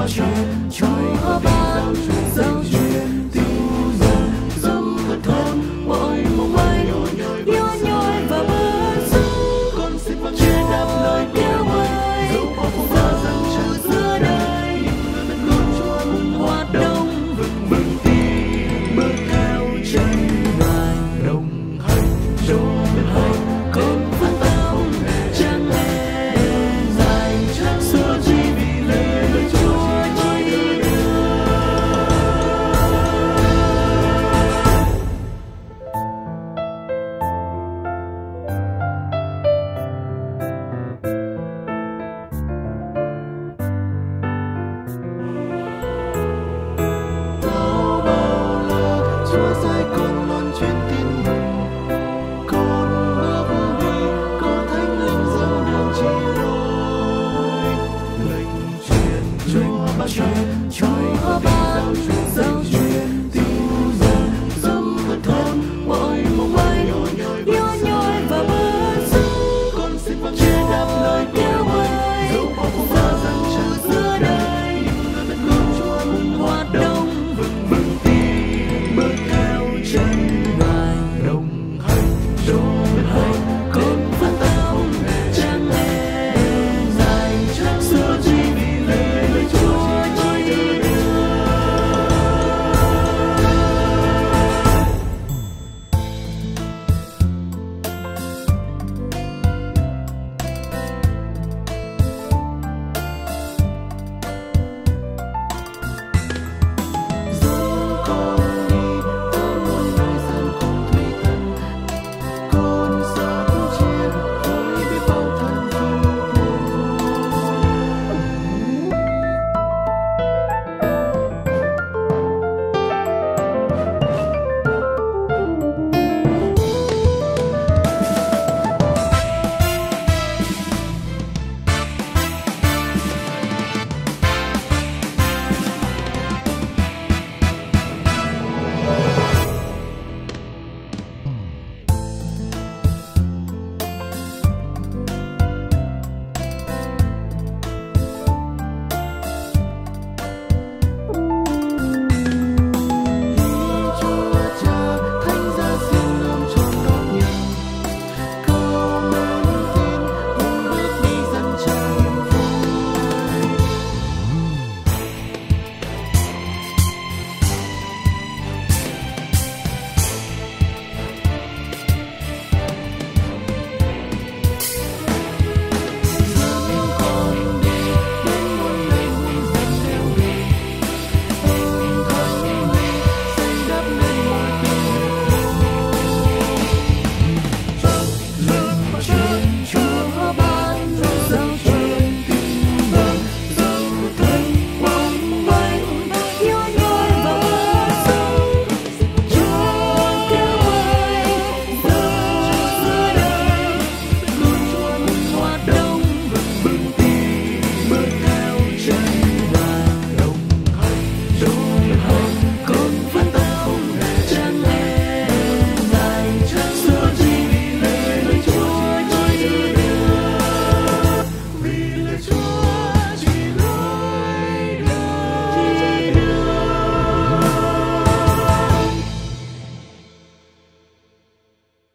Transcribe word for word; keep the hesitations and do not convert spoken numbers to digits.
ban Chúa ban giao truyền tin mừng dẫu thật mỗi mong manh nhỏ nhoi và bơ xứ con xin vâng truyền đáp lời kêu gọi dẫu có phong ba dâng tràn giữa đời con Chúa cùng hoạt động vững vững tin bước theo chân ngài đồng hành đồng hành con phát tâm chẳng hề dài xưa chỉ vì lời lời Chúa chỉ đưa. Dẫu bao la Chúa sai con luôn truyền tin mừng, con bước đi có Thánh Linh dẫn đường chỉ lối lệnh truyền Chúa ban